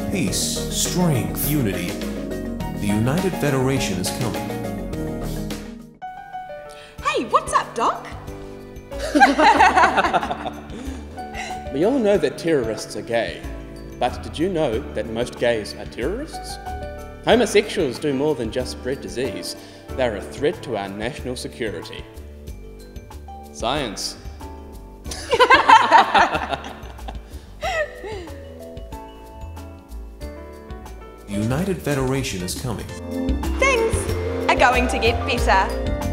Peace, strength, unity. The United Federation is coming. Hey, what's up, Doc? We all know that terrorists are gay, but did you know that most gays are terrorists? Homosexuals do more than just spread disease. They're a threat to our national security. Science. The United Federation is coming. Things are going to get better.